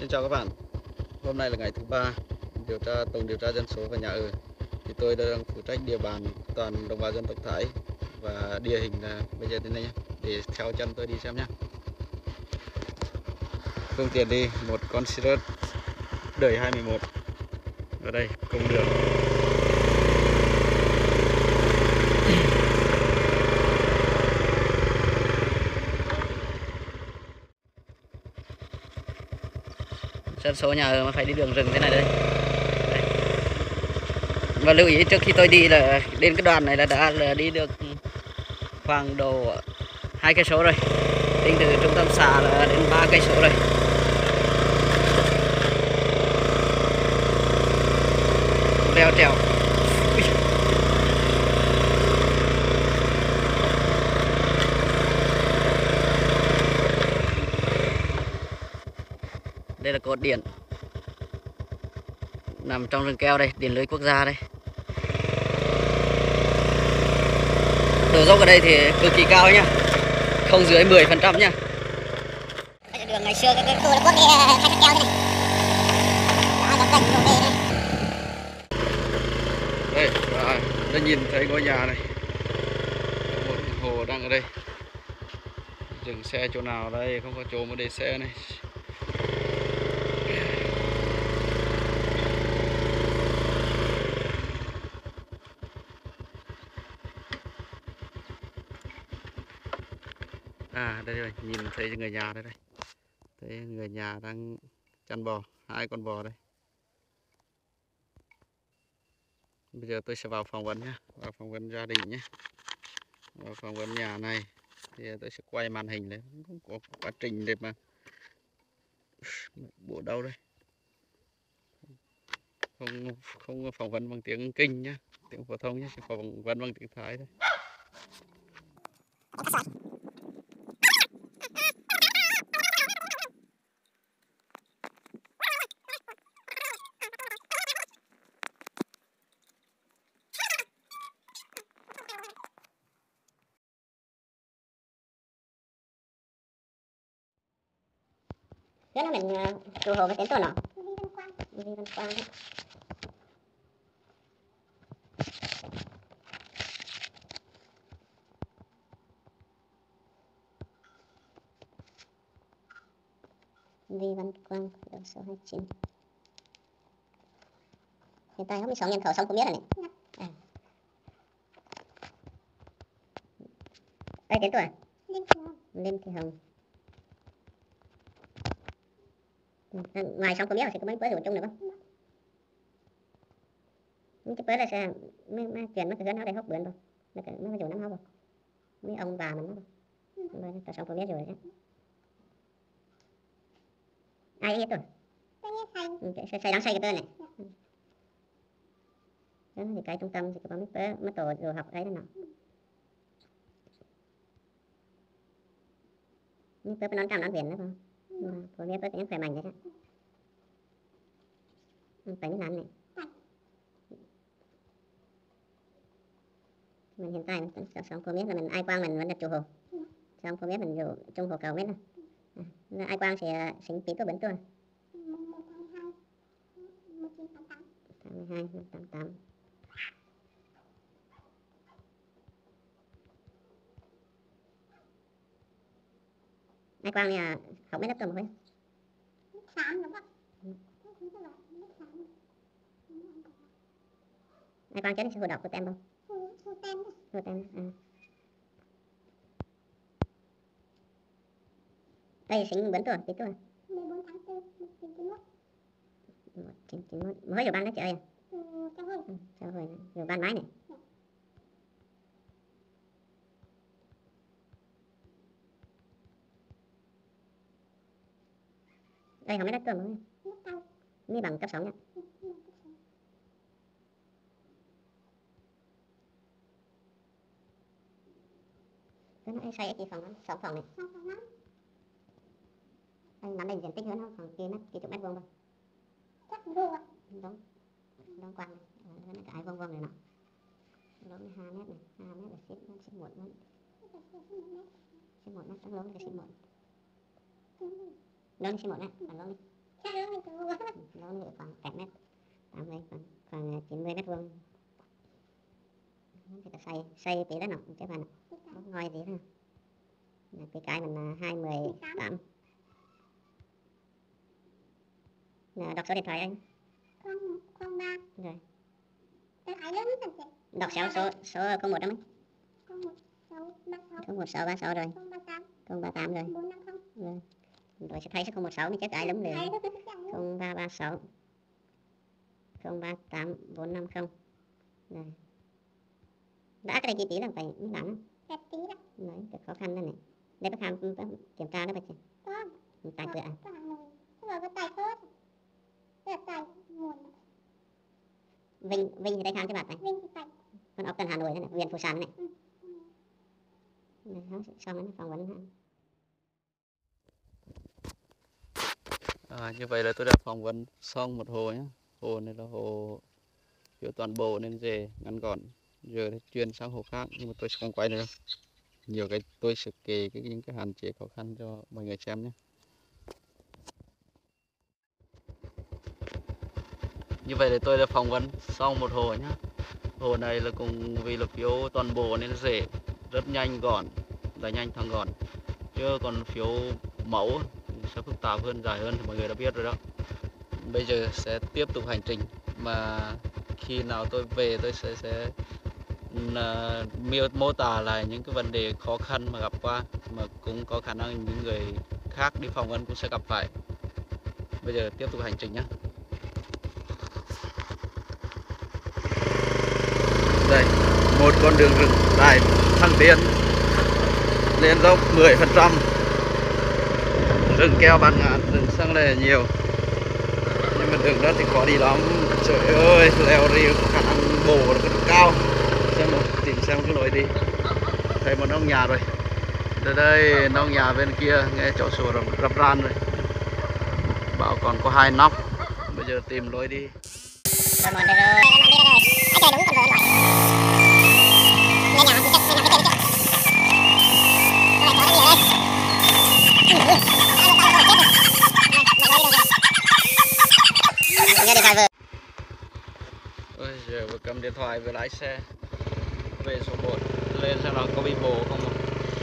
Xin chào các bạn. Hôm nay là ngày thứ ba tổng điều tra dân số và nhà ở. Thì tôi đang phụ trách địa bàn toàn đồng bào dân tộc Thái và địa hình là bây giờ thế này nhé. Để theo chân tôi đi xem nhé. Phương tiện đi một con Sirius đời 21 ở đây cùng đường. Dân số nhà ở mà phải đi đường rừng thế này đây. Và lưu ý trước khi tôi đi là đến cái đoạn này là đã đi được khoảng độ 2 cây số rồi. Tính từ trung tâm xã là đến 3 cây số rồi. Leo trèo. Đây là cột điện nằm trong rừng keo đây, điện lưới quốc gia đây. Độ dốc ở đây thì cực kỳ cao nhá, không dưới 10% nhá. Đường ngày xưa cái khu nó có cái khai thác keo thế này. Đó, nó cạnh chỗ đây này. Đây, đã nhìn thấy ngôi nhà này. Một hồ đang ở đây. Dừng xe chỗ nào đây, không có chỗ mà để xe này. À đây rồi, nhìn thấy người nhà đây đây. Thấy người nhà đang chăn bò, 2 con bò đây. Bây giờ tôi sẽ vào phỏng vấn nhé, vào phỏng vấn gia đình nhé. Vào phỏng vấn nhà này thì tôi sẽ quay màn hình lên, không có quá trình để mà bộ đâu đây. Không phỏng vấn bằng tiếng Kinh nhé, tiếng phổ thông nhé, chỉ phỏng vấn bằng tiếng Thái thôi. Thế nó mình chủ hồ cái tên tôi nào? Vi Văn Quang. Vi Văn Quang, đầu số 29. Hiện tại 26 nhân khẩu xong có biết rồi này. À. Đây tên tuổi. Lê Thị Hồng. Ngoài xong có biết thì có mấy bữa rủ chung được không? Những cái bữa là sẽ mấy chuyện nó cái nó đây hốc bướn rồi. Nó cái nó rủ nó hốc rồi. Mấy ông bà mình nó rồi. Rồi xong có biết rồi đấy. Ai biết rồi? Xây đang xây cái tên này. Đó thì cái trung tâm thì có mấy tổ rồi học ấy nào. Những bữa nó trong viện nữa không? Có biết bữa những khỏe mạnh đấy đó. Phải như này. Mình hiện tại xong cô biết là mình ai quang mình vẫn là chủ hồ. Xong cô biết mình dù trung hồ cầu biết là ai quang sẽ sinh tí tôi bấn tôi. 12 88. Ai quang là học mấy lớp tuần rồi? Lớp 3 đúng không? Ai quang chết thì hồ đọc của tem không? Hồ tem. Hồ tem. À. Đây sinh bấn tuổi, tí tuổi. 14 tháng 4 1991. 1991. Mới giờ ban đó chị ơi. Chào hồi. Chào hồi. Giờ ban mái này. Đây học mấy lớp tuần rồi. Mới bằng cấp 6 nha. Nó xây cái phòng 6 phòng này. Anh nắm định diện tích hơn không? Khoảng kia chục mét vuông thôi. Chắc vuông ạ. Đúng. Đúng quanh này. Nó cái vuông này nọ. Đúng 2 mét này. 2 mét là xếp 1 mét. Xếp 1 mét. Đúng cái xếp 1. Đúng xếp 1 này. Đúng đi. Nó nữa khoảng 8 mét, 80 khoảng 90 mét vuông. Thì ta xây tí đó nó chứ mà nó ngoi tí nữa. Cái mình là 218. Đọc số điện thoại anh. 03. Rồi. Đọc số 01 đó mấy? 01636 rồi. 038 rồi. Rồi. Rồi sẽ thay số 016 mới chết ai lắm liền. 0336 038 450. Rồi. Đã cái này chi phí là phải làm. Đấy, cái khó khăn đây này. Đây bác Hàm kiểm tra đó bác chị. Tài cửa à? Vinh thì đây khám cho bạn này. Còn ở Tân Hà Nội này, huyện Phụ Sản này. Xong rồi phỏng vấn. Như vậy là tôi đã phỏng vấn xong một hồ nhé. Hồ này là hồ kiểu toàn bộ nên dễ ngắn gọn. Giờ thì chuyển sang hồ khác nhưng mà tôi sẽ không quay nữa đâu. Nhiều cái tôi sẽ kể những cái hạn chế khó khăn cho mọi người xem nhé. Như vậy thì tôi đã phỏng vấn xong một hồ nhé. Hồ này là cùng vì là phiếu toàn bộ nên dễ, rất nhanh gọn, là nhanh thẳng gọn. Chứ còn phiếu mẫu sẽ phức tạp hơn, dài hơn thì mọi người đã biết rồi đó. Bây giờ sẽ tiếp tục hành trình mà khi nào tôi về tôi sẽ mô tả lại những cái vấn đề khó khăn mà gặp qua, mà cũng có khả năng những người khác đi phỏng vấn cũng sẽ gặp phải. Bây giờ tiếp tục hành trình nhé. Đây, một con đường rừng dài thẳng tiến lên dốc 10%. Rừng keo bạt ngàn, rừng xăng lè nhiều. Nhưng mà đường đất thì khó đi lắm. Trời ơi, leo đi có khả năng bổ rất cao. Tìm xem cái lối đi. Thấy một nóc nhà rồi. Từ đây nóc nhà bên kia nghe chỗ sủa rập ran rồi. Bảo còn có 2 nóc. Bây giờ tìm lối đi. Ôi giờ vừa cầm điện thoại vừa lái xe về số 1 lên xem nào có bị bổ không mà.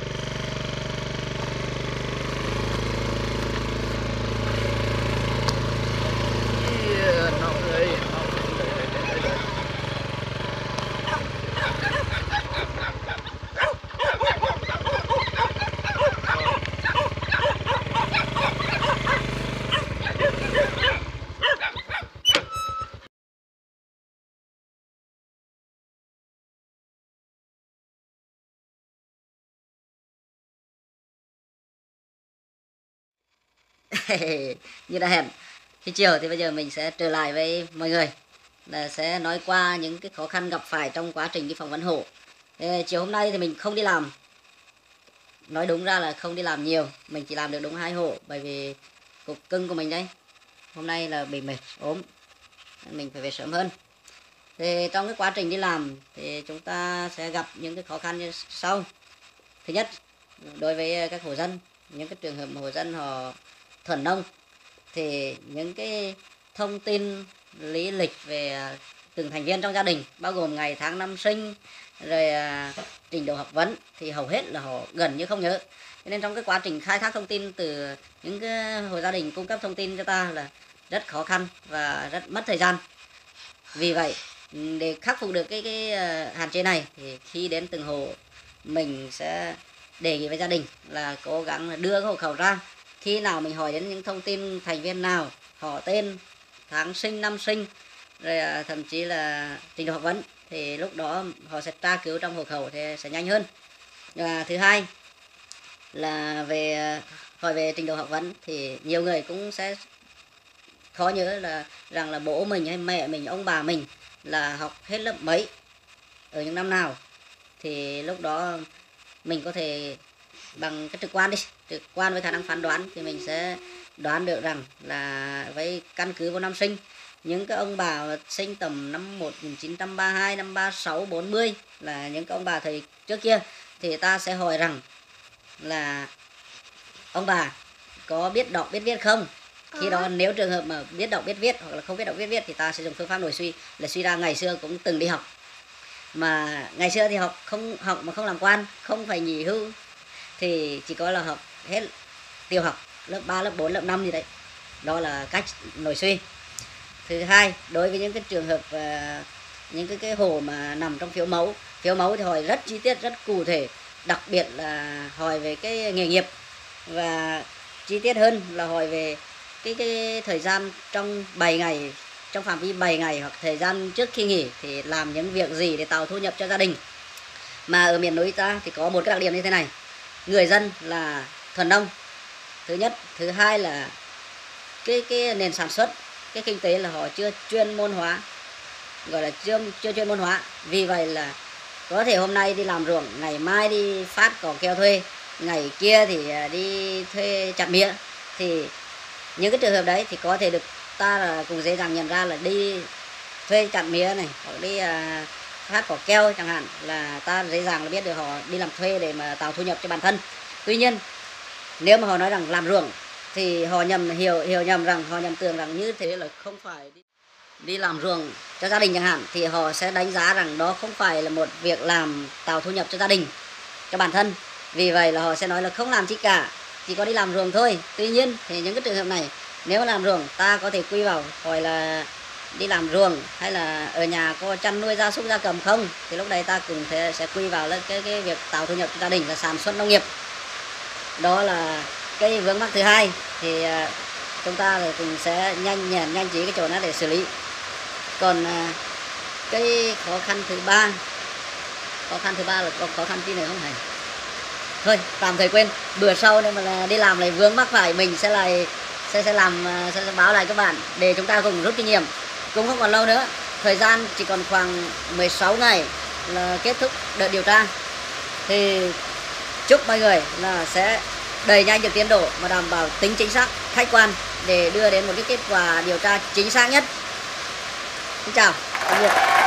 Như đã hẹn khi chiều thì bây giờ mình sẽ trở lại với mọi người là sẽ nói qua những cái khó khăn gặp phải trong quá trình đi phỏng vấn hộ. Chiều hôm nay thì mình không đi làm, nói đúng ra là không đi làm nhiều, mình chỉ làm được đúng 2 hộ bởi vì cục cưng của mình đấy hôm nay là bị mệt ốm, mình phải về sớm hơn. Thì trong cái quá trình đi làm thì chúng ta sẽ gặp những cái khó khăn như sau. Thứ nhất, đối với các hộ dân, những cái trường hợp hộ dân họ thuần nông thì những cái thông tin lý lịch về từng thành viên trong gia đình, bao gồm ngày tháng năm sinh rồi trình độ học vấn thì hầu hết là họ gần như không nhớ. Cho nên trong cái quá trình khai thác thông tin từ những cái hộ gia đình cung cấp thông tin cho ta là rất khó khăn và rất mất thời gian. Vì vậy để khắc phục được cái hạn chế này thì khi đến từng hộ mình sẽ đề nghị với gia đình là cố gắng là đưa cái hộ khẩu ra. Khi nào mình hỏi đến những thông tin thành viên nào, họ tên, tháng sinh, năm sinh, rồi thậm chí là trình độ học vấn thì lúc đó họ sẽ tra cứu trong hộ khẩu thì sẽ nhanh hơn. Và thứ hai là hỏi về trình độ học vấn thì nhiều người cũng sẽ khó nhớ là rằng là bố mình hay mẹ mình, ông bà mình là học hết lớp mấy, ở những năm nào, thì lúc đó mình có thể bằng cái trực quan với khả năng phán đoán thì mình sẽ đoán được rằng là với căn cứ vào năm sinh, những cái ông bà sinh tầm năm 1932, năm 36, 40 là những cái ông bà thời trước kia, thì ta sẽ hỏi rằng là ông bà có biết đọc biết viết không, Khi đó nếu trường hợp mà biết đọc biết viết hoặc là không biết đọc biết viết thì ta sẽ dùng phương pháp nội suy, là suy ra ngày xưa cũng từng đi học, mà ngày xưa thì học mà không làm quan, không phải nghỉ hưu, thì chỉ có là học hết tiểu học lớp 3, lớp 4, lớp 5 gì đấy. Đó là cách nội suy. Thứ hai, đối với những cái trường hợp những cái hồ mà nằm trong phiếu mẫu thì hỏi rất chi tiết, rất cụ thể, đặc biệt là hỏi về cái nghề nghiệp, và chi tiết hơn là hỏi về cái thời gian trong 7 ngày, trong phạm vi 7 ngày hoặc thời gian trước khi nghỉ thì làm những việc gì để tạo thu nhập cho gia đình. Mà ở miền núi ta thì có một cái đặc điểm như thế này: người dân là thuần nông, thứ nhất. Thứ hai là cái nền sản xuất, cái kinh tế là họ chưa chuyên môn hóa, gọi là chưa chuyên môn hóa. Vì vậy là có thể hôm nay đi làm ruộng, ngày mai đi phát cỏ keo thuê, ngày kia thì đi thuê chặt mía. Thì những cái trường hợp đấy thì có thể được ta là cũng dễ dàng nhận ra là đi thuê chặt mía này, hoặc đi phát cỏ keo chẳng hạn, là ta dễ dàng là biết được họ đi làm thuê để mà tạo thu nhập cho bản thân. Tuy nhiên nếu mà họ nói rằng làm ruộng thì họ hiểu nhầm rằng, họ nhầm tưởng rằng như thế là không phải đi làm ruộng cho gia đình chẳng hạn, thì họ sẽ đánh giá rằng đó không phải là một việc làm tạo thu nhập cho gia đình, cho bản thân. Vì vậy là họ sẽ nói là không làm chi cả, chỉ có đi làm ruộng thôi. Tuy nhiên thì những cái trường hợp này, nếu làm ruộng ta có thể quy vào gọi là đi làm ruộng hay là ở nhà có chăn nuôi gia súc gia cầm không, thì lúc đấy ta cũng sẽ quy vào là cái việc tạo thu nhập cho gia đình là sản xuất nông nghiệp. Đó là cái vướng mắc thứ hai, thì chúng ta cũng sẽ nhanh trí cái chỗ đó để xử lý. Còn cái khó khăn thứ ba là có khó khăn gì nữa không thầy? Thôi tạm thời quên, bữa sau nếu mà đi làm lại vướng mắc phải, mình sẽ báo lại các bạn để chúng ta cùng rút kinh nghiệm. Cũng không còn lâu nữa, thời gian chỉ còn khoảng 16 ngày là kết thúc đợt điều tra. Thì chúc mọi người là sẽ đẩy nhanh được tiến độ mà đảm bảo tính chính xác, khách quan để đưa đến một cái kết quả điều tra chính xác nhất. Xin chào, tạm biệt.